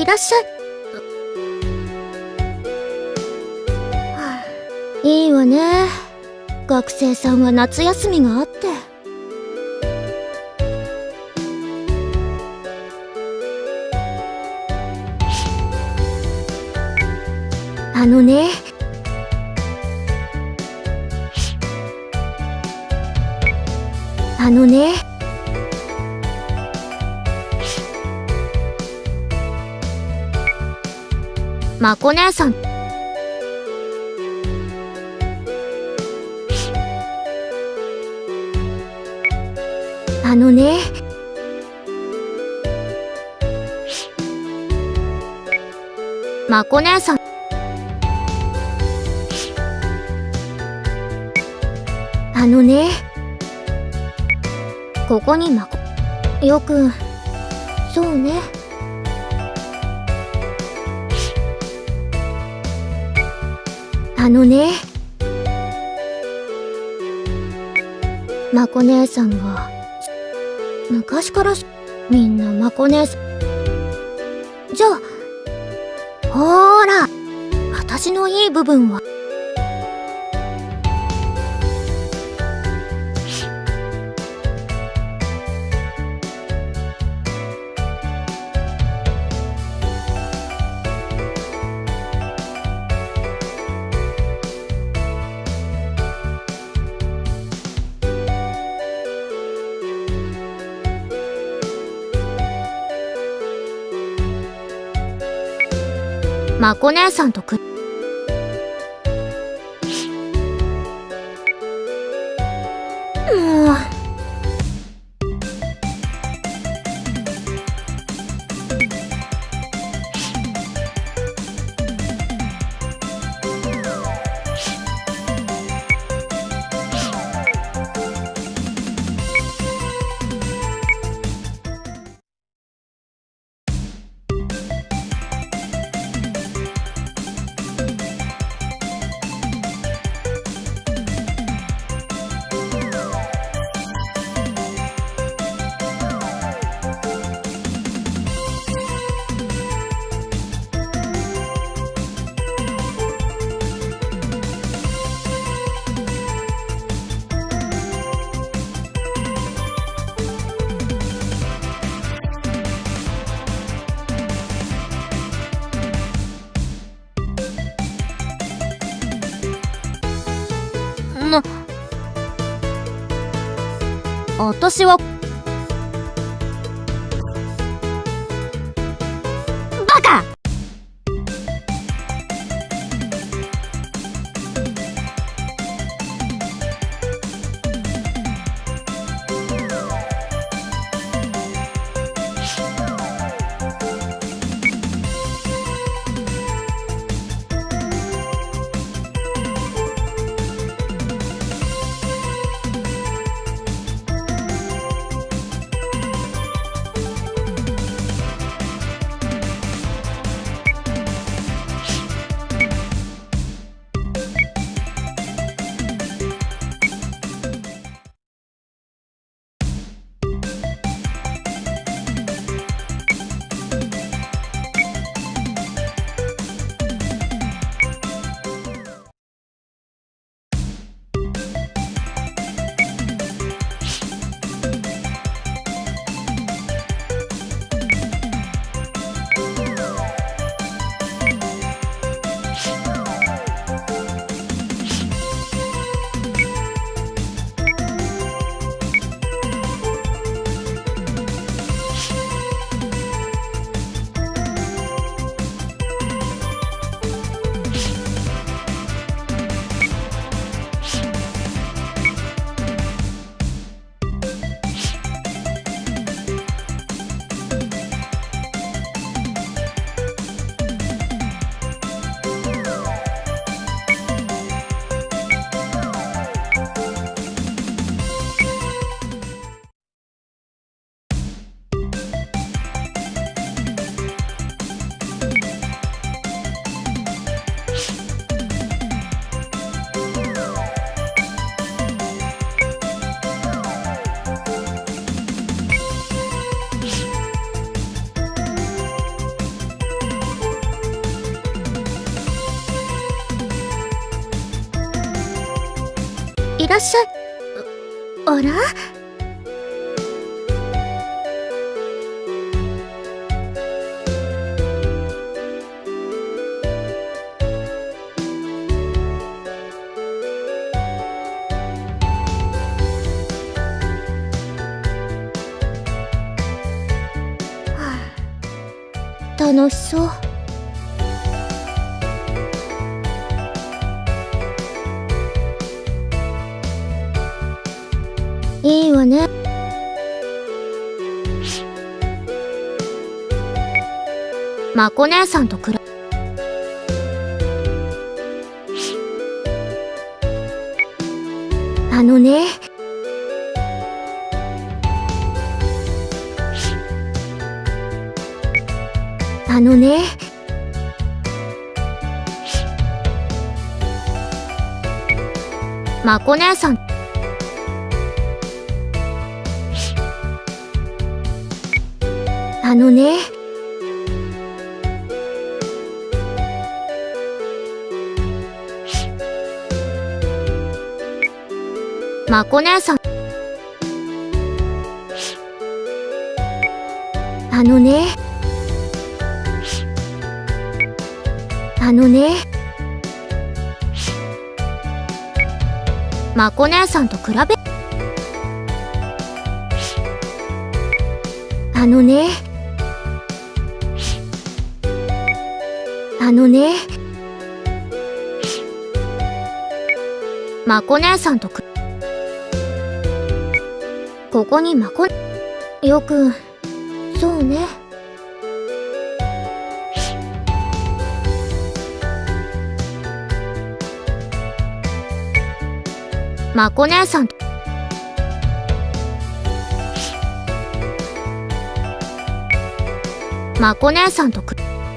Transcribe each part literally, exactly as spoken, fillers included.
いらっしゃい。はあ、いいわね。学生さんは夏休みがあって。あのね。あのね。まこ姉さん。あのね。まこ姉さん。あのね。ここにまこ、よく、そうね。あのね。まこ姉さんが、昔からみんなまこ姉さん。じゃあ、ほーら、私のいい部分は。まこ姉さんとくもうな、私はバカ。 らっしゃい。あら？楽しそう。いいわね。まこ姉さんと比べ、あのね、あのね、まこ姉さん、あのね、まこ姉さん、あのね、あのね、まこ姉さんと比べ、あのね、あのね、まこ姉さんとく、ここにまこ、よく、そうね。まこ姉さんと、まこ姉さんとく、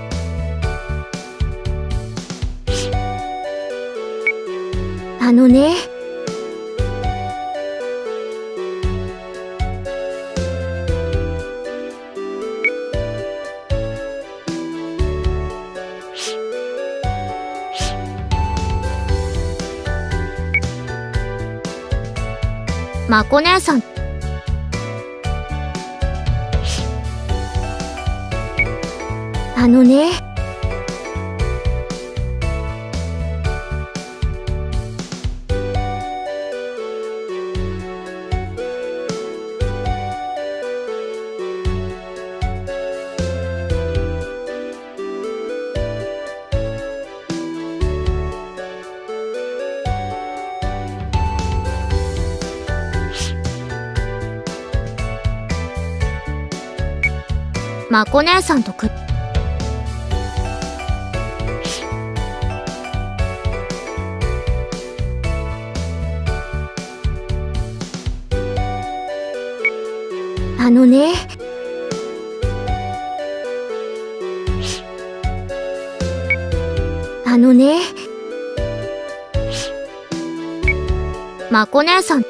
あのね、まこ姉さん、あのね、まこ姉さんとく、あのね、あのね、まこ姉さん、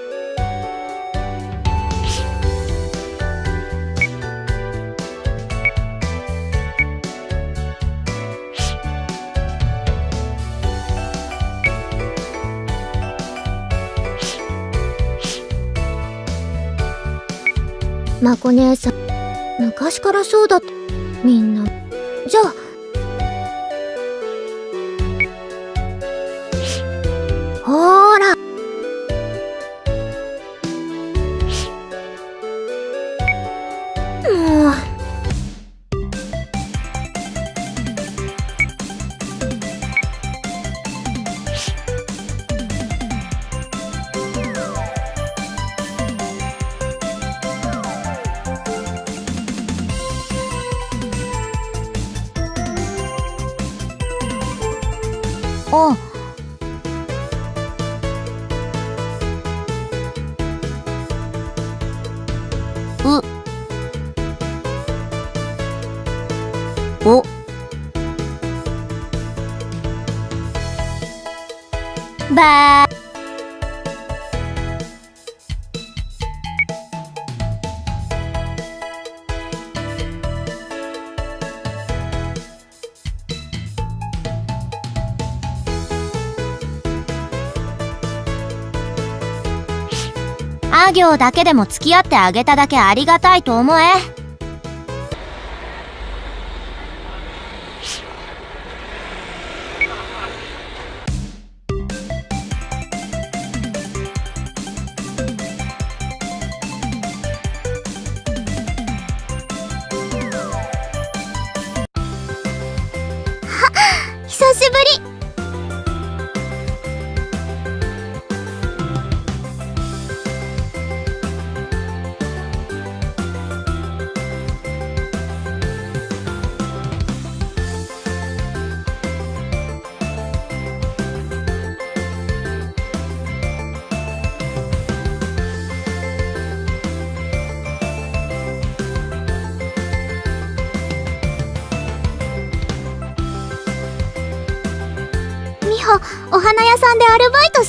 まこ姉さん、昔からそうだった。みんな。じゃあ、ほーら。もう。あ、う、お、ばー。 あ行だけでも付き合ってあげただけありがたいと思え。 久しぶり。美穂、お花屋さんでアルバイトして。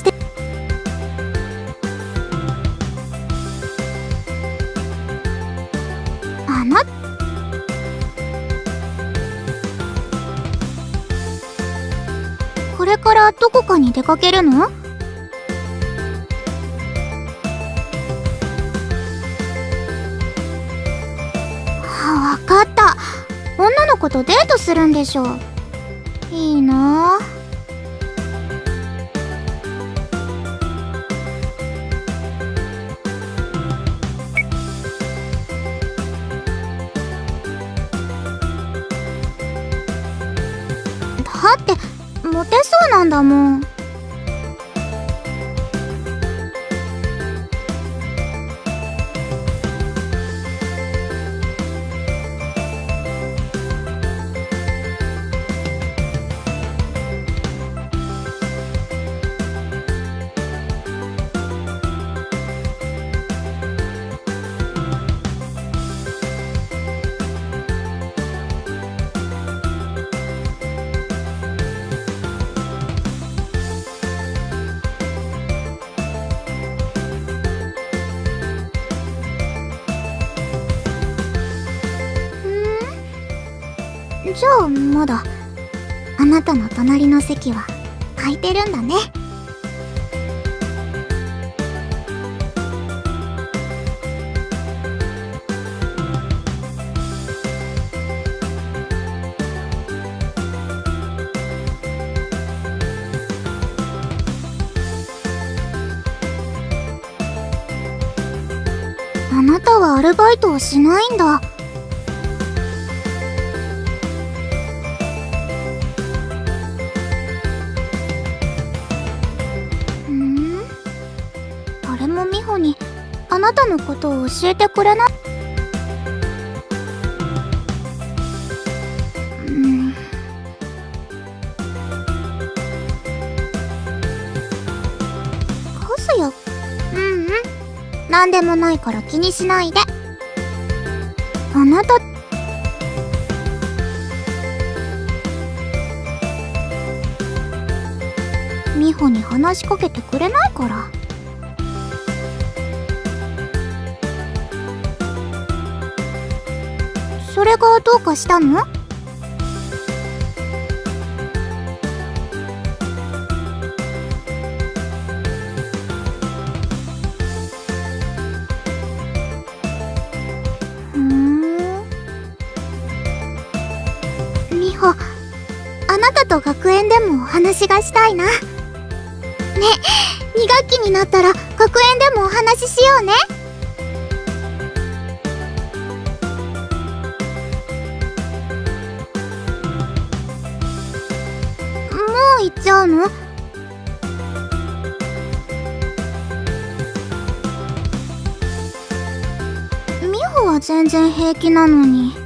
あなこれからどこかに出かけるの？あ、わかった。女の子とデートするんでしょ。いいなぁ。だってモテそうなんだもん。じゃあまだあなたの隣の席は空いてるんだね。あなたはアルバイトをしないんだ。誰も美穂にあなたのことを教えてくれない。うんカズヤ、うんうんなんでもないから気にしないで。あなた美穂に話しかけてくれないから。それがどうかしたの？ふーん。美穂、あなたと学園でもお話がしたいな。ね、に学期になったら学園でもお話ししようね。もう行っちゃうの？美穂は全然平気なのに。